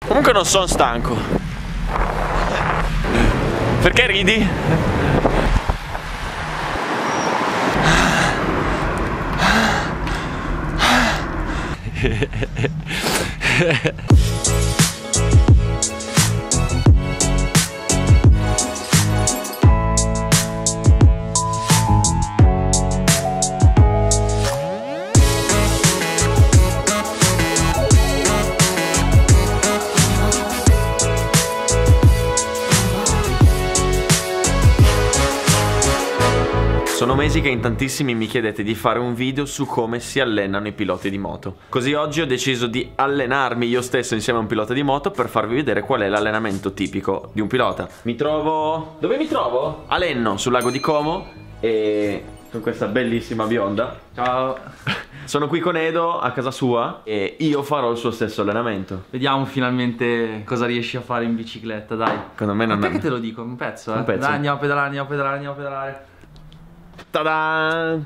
Comunque non sono stanco. Perché ridi? Sono mesi che in tantissimi mi chiedete di fare un video su come si allenano i piloti di moto. Così oggi ho deciso di allenarmi io stesso insieme a un pilota di moto per farvi vedere qual è l'allenamento tipico di un pilota. Mi trovo... Dove mi trovo? A Lenno, sul lago di Como, e con questa bellissima bionda. Ciao. Sono qui con Edo a casa sua e io farò il suo stesso allenamento. Vediamo finalmente cosa riesci a fare in bicicletta, dai. Secondo me non è... Perché te lo dico? Un pezzo, eh? Un pezzo. Dai, andiamo a pedalare, andiamo a pedalare, andiamo a pedalare. Ta-da!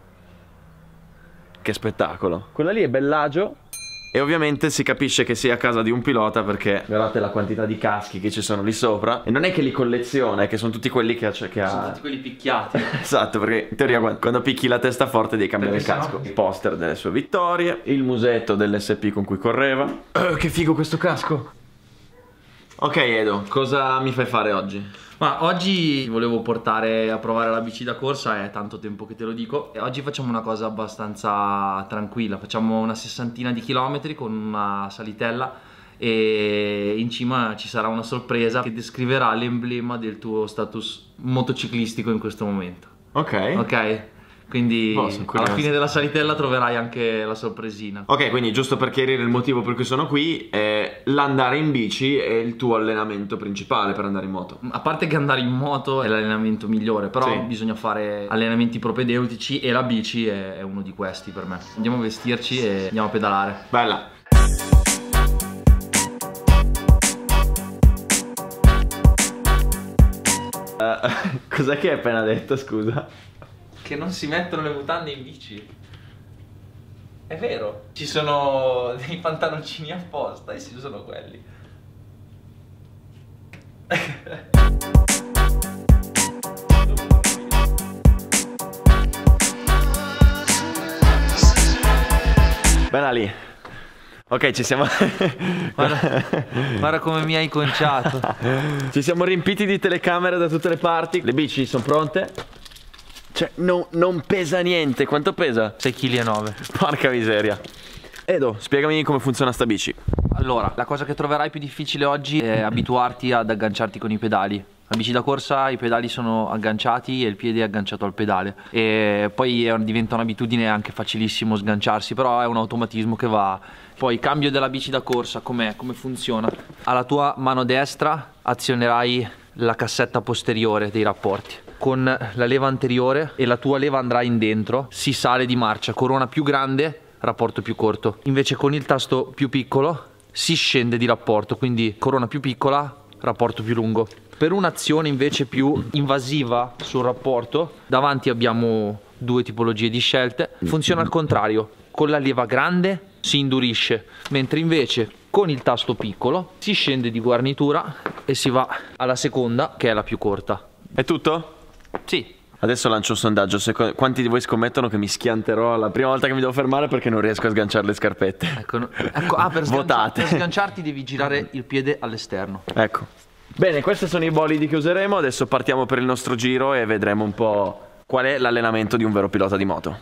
Che spettacolo. Quella lì è Bellagio. E ovviamente si capisce che sia a casa di un pilota perché guardate la quantità di caschi che ci sono lì sopra. E non è che li colleziona, è che sono tutti quelli che ha... Sono tutti quelli picchiati. Esatto, perché in teoria quando picchi la testa forte devi cambiare il Perché casco. sennò- Il poster delle sue vittorie, il musetto dell'SP con cui correva. Che figo questo casco. Ok Edo, cosa mi fai fare oggi? Ma oggi ti volevo portare a provare la bici da corsa, è tanto tempo che te lo dico. E oggi facciamo una cosa abbastanza tranquilla, facciamo una 60 di chilometri con una salitella e in cima ci sarà una sorpresa che descriverà l'emblema del tuo status motociclistico in questo momento. Ok. Ok? Quindi sono curioso. alla fine della salitella troverai anche la sorpresina. Ok, quindi giusto per chiarire il motivo per cui sono qui, l'andare in bici è il tuo allenamento principale per andare in moto. A parte che andare in moto è l'allenamento migliore, però Sì. bisogna fare allenamenti propedeutici e la bici è uno di questi per me. Andiamo a vestirci e andiamo a pedalare. Bella. Cos'è che hai appena detto, scusa? Che non si mettono le mutande in bici. È vero. Ci sono dei pantaloncini apposta e si usano quelli. Bella lì. Ok, ci siamo... Guarda come mi hai conciato. Ci siamo riempiti di telecamere da tutte le parti. Le bici sono pronte. Cioè, non pesa niente. Quanto pesa? 6,9 kg. Porca miseria. Edo, spiegami come funziona sta bici. Allora, la cosa che troverai più difficile oggi è abituarti ad agganciarti con i pedali. La bici da corsa, i pedali sono agganciati e il piede è agganciato al pedale. E poi diventa un'abitudine anche facilissimo sganciarsi, però è un automatismo che va. Poi cambio della bici da corsa, come funziona? Alla tua mano destra azionerai la cassetta posteriore dei rapporti. Con la leva anteriore e la tua leva andrà in dentro, si sale di marcia, corona più grande, rapporto più corto. Invece con il tasto più piccolo si scende di rapporto, quindi corona più piccola, rapporto più lungo. Per un'azione invece più invasiva sul rapporto, davanti abbiamo due tipologie di scelte. Funziona al contrario, con la leva grande si indurisce, mentre invece con il tasto piccolo si scende di guarnitura e si va alla seconda, che è la più corta. È tutto? Sì. Adesso lancio un sondaggio. Quanti di voi scommettono che mi schianterò la prima volta che mi devo fermare perché non riesco a sganciare le scarpette? Ecco, Votate. Per sganciarti devi girare il piede all'esterno. Ecco. Bene, questi sono i bolidi che useremo. Adesso partiamo per il nostro giro e vedremo un po' qual è l'allenamento di un vero pilota di moto.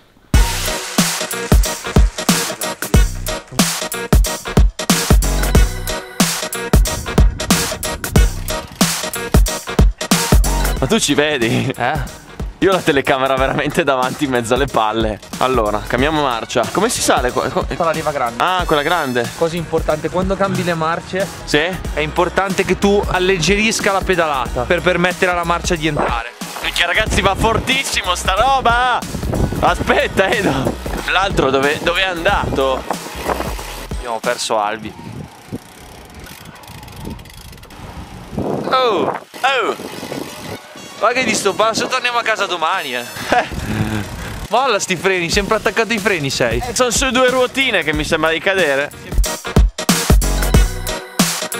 Ma tu ci vedi? Io ho la telecamera veramente davanti in mezzo alle palle. Allora, cambiamo marcia. Come si sale qua? Con la leva grande. Ah, quella grande. Cosa importante, quando cambi le marce Sì? è importante che tu alleggerisca la pedalata per permettere alla marcia di entrare. Perché ragazzi va fortissimo sta roba. Aspetta Edo. L'altro dove è andato? Abbiamo perso Albi. Oh, oh. Ma che di sto passo, torniamo a casa domani, Molla sti freni, sempre attaccato ai freni sei. Sono su due ruotine che mi sembra di cadere.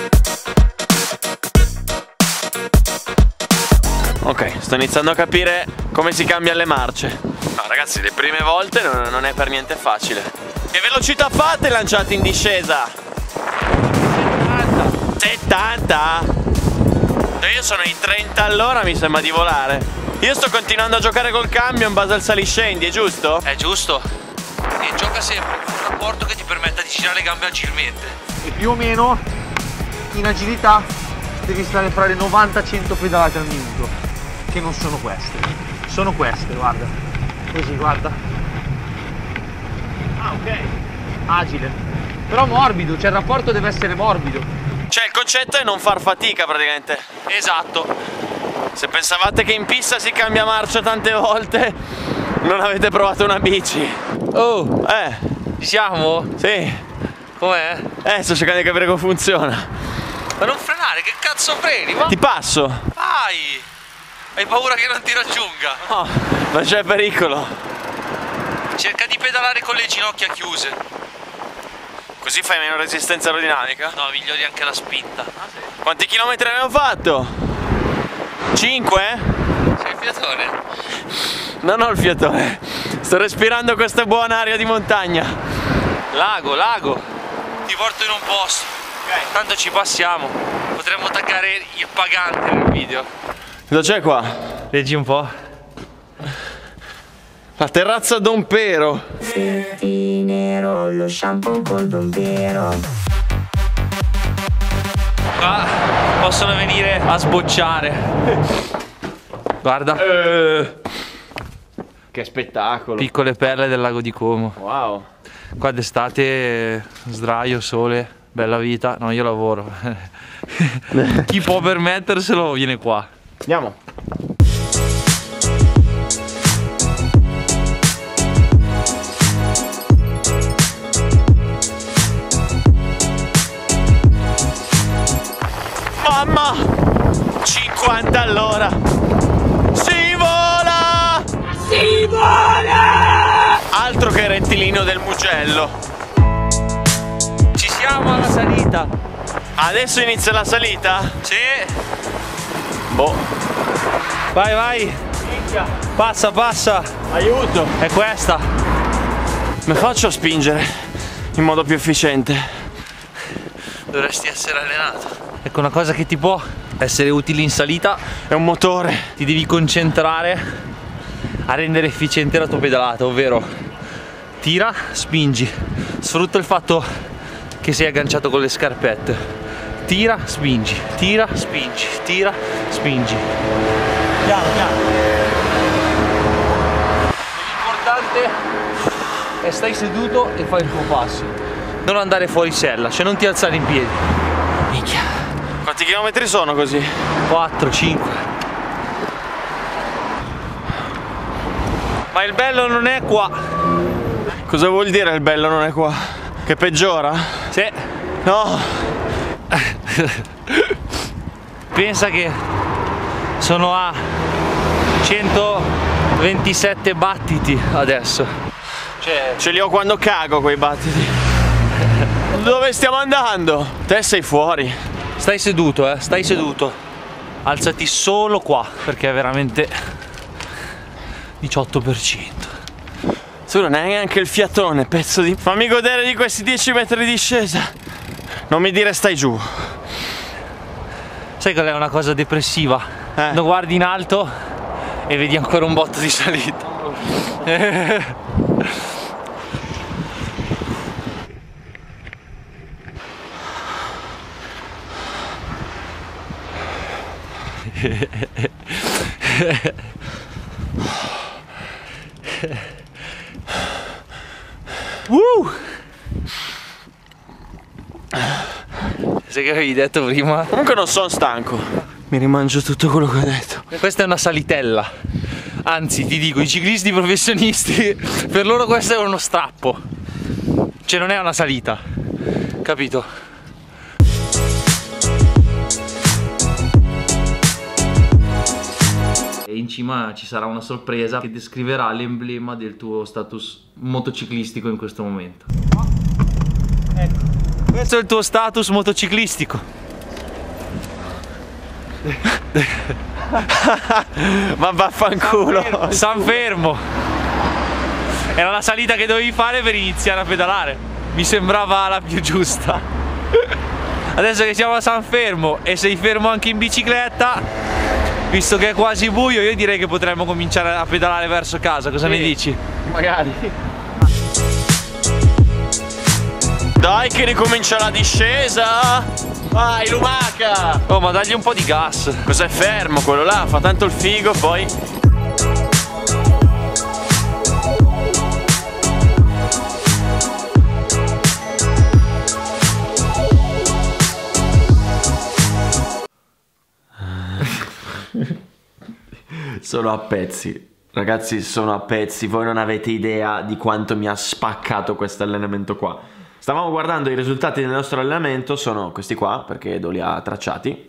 Ok, sto iniziando a capire come si cambia le marce. No ragazzi, le prime volte non è per niente facile. Che velocità fate lanciate in discesa? 70? Io sono ai 30 all'ora, mi sembra di volare. Io sto continuando a giocare col cambio in base al saliscendi, è giusto? È giusto. E gioca sempre con un rapporto che ti permetta di girare le gambe agilmente. E più o meno in agilità devi stare fra le 90 e 100 pedalate al minuto, che non sono queste. Sono queste, guarda. Così, guarda. Ah, ok. Agile. Però morbido, cioè il rapporto deve essere morbido. Cioè il concetto è non far fatica praticamente. Esatto. Se pensavate che in pista si cambia marcia tante volte, non avete provato una bici. Oh, ci siamo? Sì. Com'è? Sto cercando di capire come funziona. Ma non frenare, che cazzo freni? Va? Ti passo. Vai! Hai paura che non ti raggiunga? No, non c'è pericolo. Cerca di pedalare con le ginocchia chiuse. Così fai meno resistenza aerodinamica? No, migliori anche la spinta. Ah, sì. Quanti chilometri abbiamo fatto? 5? Sei il fiatone? Non ho il fiatone. Sto respirando questa buona aria di montagna. Lago. Ti porto in un posto. Ok. Tanto ci passiamo. Potremmo taggare il pagante nel video. Cosa c'è qua? Leggi un po'. La terrazza Don Pero. Nero, lo shampoo col Don Pero. Qua possono venire a sbocciare. Guarda. Che spettacolo. Piccole perle del lago di Como. Wow. Qua d'estate sdraio, sole, bella vita. No, io lavoro. Chi può permetterselo viene qua. Andiamo. Mamma! 50 all'ora! Si vola! Si vola! Altro che rettilineo del Mugello. Ci siamo alla salita. Adesso inizia la salita? Sì. Boh. Vai. Passa. Aiuto! È questa. Mi faccio a spingere in modo più efficiente. Dovresti essere allenato. Ecco, una cosa che ti può essere utile in salita È un motore. ti devi concentrare a rendere efficiente la tua pedalata, ovvero tira, spingi, sfrutta il fatto che sei agganciato con le scarpette, tira, spingi, tira, spingi, tira, spingi. Piano. L'importante è stai seduto e fai il tuo passo, non andare fuori sella, cioè non ti alzare in piedi. Minchia. Quanti chilometri sono così? 4, 5. Ma il bello non è qua. Cosa vuol dire il bello non è qua? Che peggiora? Sì. No. Pensa che sono a 127 battiti adesso. Cioè, Ce li ho quando cago quei battiti. Dove stiamo andando? Te sei fuori. stai seduto, stai seduto. Alzati solo qua, perché è veramente 18%. Tu non hai neanche il fiatone, pezzo di... Fammi godere di questi 10 metri di discesa. Non mi dire stai giù. Sai qual è una cosa depressiva? Lo guardi in alto e vedi ancora un botto di salita. Sai che avevi detto prima? Comunque non sono stanco. Mi rimangio tutto quello che ho detto. Questa è una salitella. Anzi, ti dico, i ciclisti professionisti, per loro questo è uno strappo. Cioè non è una salita, capito? E in cima ci sarà una sorpresa che descriverà l'emblema del tuo status motociclistico in questo momento. Ecco, questo è il tuo status motociclistico. Ma vaffanculo. San Fermo. Era la salita che dovevi fare per iniziare a pedalare. Mi sembrava la più giusta. Adesso che siamo a San Fermo e sei fermo anche in bicicletta, visto che è quasi buio, io direi che potremmo cominciare a pedalare verso casa. Cosa ne dici? Magari. Dai che ricomincia la discesa. Vai lumaca. Oh, ma dagli un po' di gas. Cos'è fermo quello là? Fa tanto il figo poi. Sono a pezzi. Ragazzi, sono a pezzi. Voi non avete idea di quanto mi ha spaccato questo allenamento qua. Stavamo guardando i risultati del nostro allenamento. Sono questi qua, perché Edo li ha tracciati.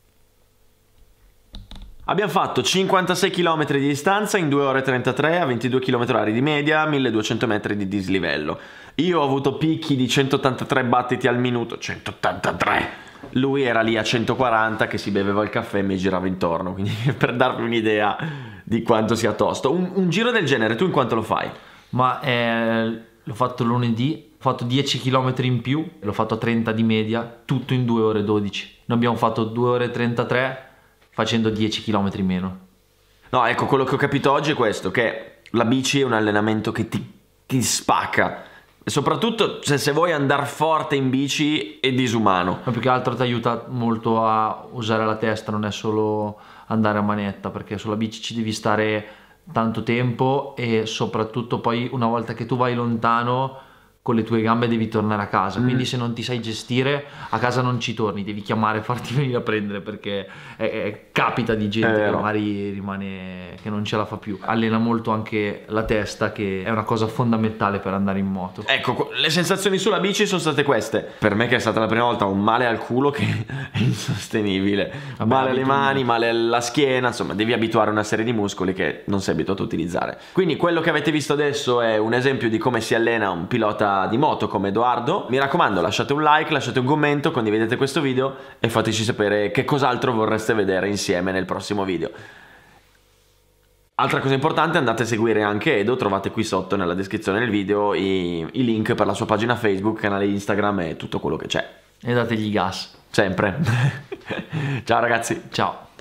Abbiamo fatto 56 km di distanza in 2 ore e 33 a 22 km/h di media, 1200 metri di dislivello. Io ho avuto picchi di 183 battiti al minuto. 183! Lui era lì a 140 che si beveva il caffè e mi girava intorno, quindi per darvi un'idea di quanto sia tosto. Un giro del genere, tu in quanto lo fai? Ma l'ho fatto lunedì, ho fatto 10 km in più, l'ho fatto a 30 di media, tutto in 2 ore e 12. Noi abbiamo fatto 2 ore e 33 facendo 10 km in meno. No, ecco, quello che ho capito oggi è questo, che la bici è un allenamento che ti spacca. E soprattutto se vuoi andare forte in bici è disumano. Ma più che altro ti aiuta molto a usare la testa, non è solo andare a manetta, perché sulla bici ci devi stare tanto tempo e soprattutto poi una volta che tu vai lontano con le tue gambe devi tornare a casa, quindi se non ti sai gestire a casa non ci torni, devi chiamare e farti venire a prendere, perché capita di gente che magari rimane, che non ce la fa più. Allena molto anche la testa, che è una cosa fondamentale per andare in moto. Ecco, le sensazioni sulla bici sono state queste. Per me, che è stata la prima volta, ho un male al culo che è insostenibile. Male alle mani, male alla schiena, insomma devi abituare una serie di muscoli che non sei abituato a utilizzare. Quindi quello che avete visto adesso è un esempio di come si allena un pilota di moto come Edoardo. Mi raccomando, lasciate un like, lasciate un commento, condividete questo video e fateci sapere che cos'altro vorreste vedere insieme nel prossimo video. Altra cosa importante, andate a seguire anche Edo, trovate qui sotto nella descrizione del video i link per la sua pagina Facebook, canale Instagram e tutto quello che c'è. E dategli gas. Sempre. Ciao ragazzi. Ciao.